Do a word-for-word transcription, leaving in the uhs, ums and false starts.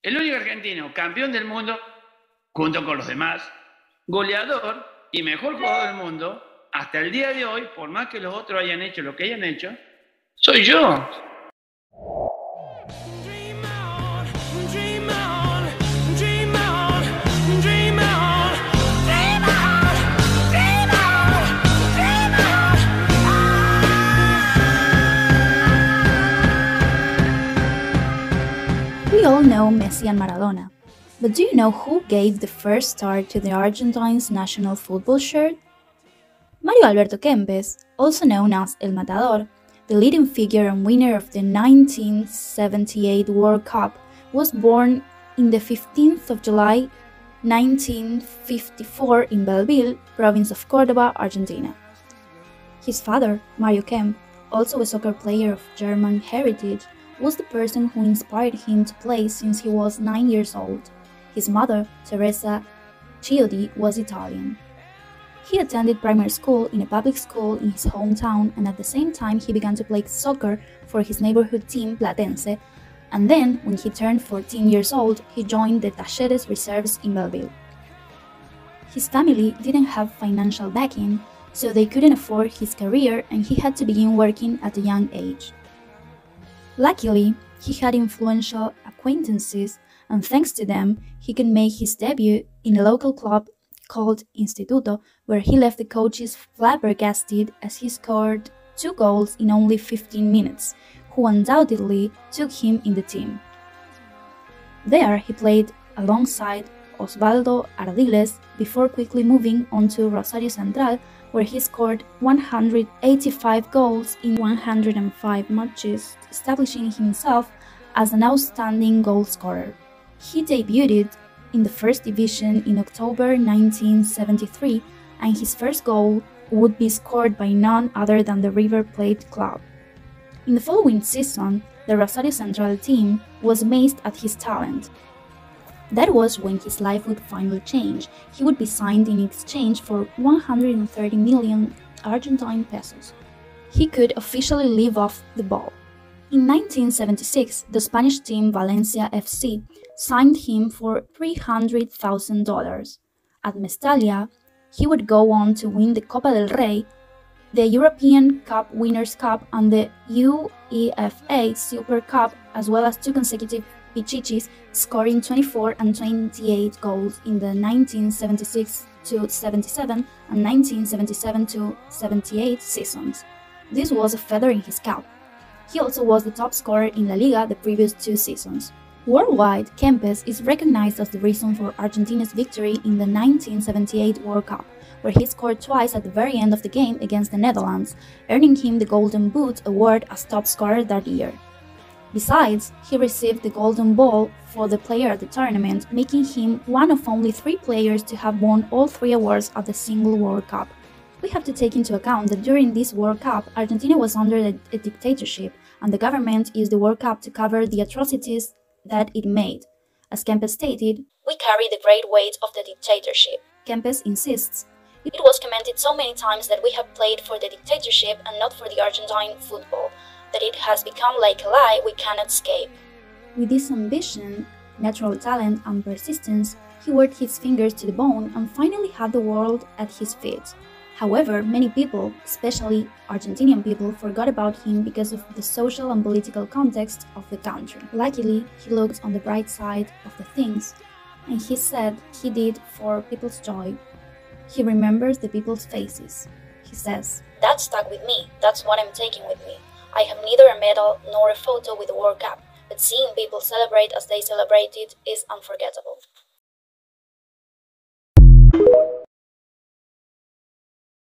El único argentino campeón del mundo, junto con los demás, goleador y mejor jugador del mundo, hasta el día de hoy, por más que los otros hayan hecho lo que hayan hecho, soy yo. We all know Messi and Maradona, but do you know who gave the first start to the Argentine's national football shirt? Mario Alberto Kempes, also known as El Matador, the leading figure and winner of the nineteen seventy-eight World Cup, was born on the fifteenth of July nineteen fifty-four in Belleville, province of Córdoba, Argentina. His father, Mario Kemp, also a soccer player of German heritage, was the person who inspired him to play since he was nine years old. His mother, Teresa Chiodi, was Italian. He attended primary school in a public school in his hometown, and at the same time he began to play soccer for his neighborhood team Platense, and then, when he turned fourteen years old, he joined the Talleres reserves in Belleville. His family didn't have financial backing, so they couldn't afford his career and he had to begin working at a young age. Luckily, he had influential acquaintances, and thanks to them, he could make his debut in a local club called Instituto, where he left the coaches flabbergasted as he scored two goals in only fifteen minutes, who undoubtedly took him in the team. There, he played alongside Osvaldo Ardiles before quickly moving on to Rosario Central, where he scored one hundred eighty-five goals in one hundred five matches, establishing himself as an outstanding goal scorer. He debuted in the first division in October nineteen seventy-three, and his first goal would be scored by none other than the River Plate club. In the following season, the Rosario Central team was amazed at his talent. That was when his life would finally change. He would be signed in exchange for one hundred thirty million Argentine pesos. He could officially live off the ball. In nineteen seventy-six, the Spanish team Valencia F C signed him for three hundred thousand dollars. At Mestalla, he would go on to win the Copa del Rey, the European Cup Winners' Cup, and the UEFA Super Cup, as well as two consecutive Pichichis, scoring twenty-four and twenty-eight goals in the nineteen seventy-six to seventy-seven and nineteen seventy-seven to seventy-eight seasons. This was a feather in his cap. He also was the top scorer in La Liga the previous two seasons. Worldwide, Kempes is recognized as the reason for Argentina's victory in the nineteen seventy-eight World Cup, where he scored twice at the very end of the game against the Netherlands, earning him the Golden Boot award as top scorer that year. Besides, he received the Golden Ball for the player of the tournament, making him one of only three players to have won all three awards at the single World Cup. We have to take into account that during this World Cup, Argentina was under a, a dictatorship, and the government used the World Cup to cover the atrocities that it made. As Kempes stated, "We carry the great weight of the dictatorship." Kempes insists, "It was commented so many times that we have played for the dictatorship and not for the Argentine football, that it has become like a lie we cannot escape." With this ambition, natural talent, and persistence, he worked his fingers to the bone and finally had the world at his feet. However, many people, especially Argentinian people, forgot about him because of the social and political context of the country. Luckily, he looked on the bright side of the things, and he said he did for people's joy. He remembers the people's faces. He says, "That stuck with me, that's what I'm taking with me. I have neither a medal nor a photo with the World Cup, but seeing people celebrate as they celebrated is unforgettable."